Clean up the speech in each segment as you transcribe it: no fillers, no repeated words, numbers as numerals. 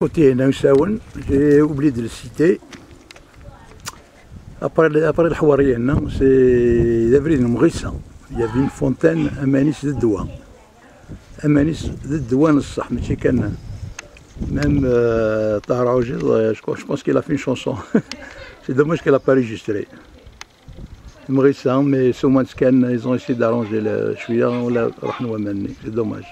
Côté Naousaouen, j'ai oublié de le citer. Après le Houarien, c'est d'avril Mourissan. Il y avait une fontaine à Manis de Douan. À Manis de Douan, mais même Taharaoujid, je pense qu'il a fait une chanson. C'est dommage qu'elle n'a pas enregistré. Mourissan, mais Soumanskan, ils ont essayé d'arranger le chouïa, on l'a rahnou. C'est dommage.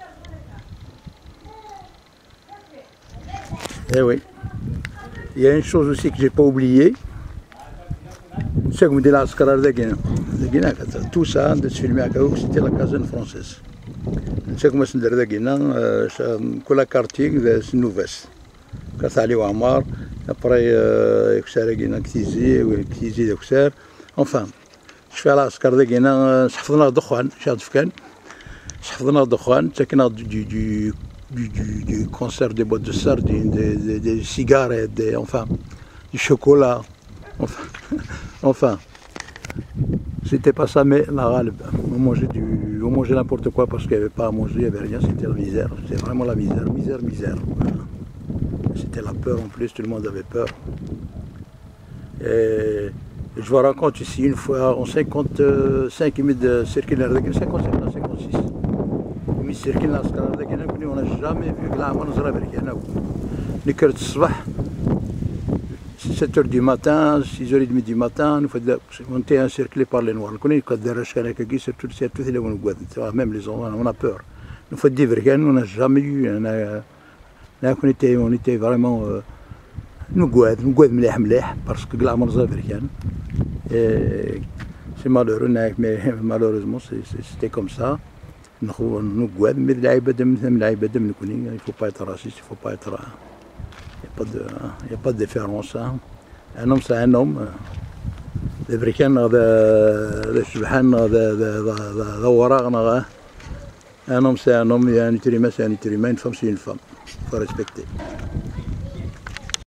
Eh oui. Il y a une chose aussi que j'ai pas oubliée. C'est comme dit la Ascarar de Guinée. Tout ça, de se filmer à Kaouk, c'était la caserne française. C'est comme si de Guinée, كل quartier c'est nouvelle. Quand Ali Ouammar, après Yksar Guinée, Ktizi, ou Ktizi d'Yksar. Enfin, je fais la Ascarar de Guinée, حفظنا الدخان، شاد فكان. حفظنا الدخان، تكنا du concert des boîtes de sardines, des cigarettes, du chocolat. Enfin, c'était pas ça, mais la râle. On mangeait n'importe quoi parce qu'il n'y avait pas à manger, il n'y avait rien, c'était la misère. C'était vraiment la misère. Voilà. C'était la peur en plus, tout le monde avait peur. Et je vous raconte ici, une fois en 55 minutes de circulaire, 55 à 56. circulaire, on n'a jamais vu que la manzara berkana. Les cœurs de soir, 7h du matin, 6h30 du matin, on était encerclés par les noirs. On connaît que même les enfants, on a peur. Il faut dire qu'on n'a jamais eu, on était vraiment, nous parce que la manzara berkana. C'est malheureux, mais malheureusement c'était comme ça. Il ne faut pas être raciste, il faut pas être. Il n'y a pas de différence. Un homme, c'est un homme. Les Africains, un homme, c'est un homme, un être humain, c'est un être humain, une femme, c'est une femme. Il faut respecter.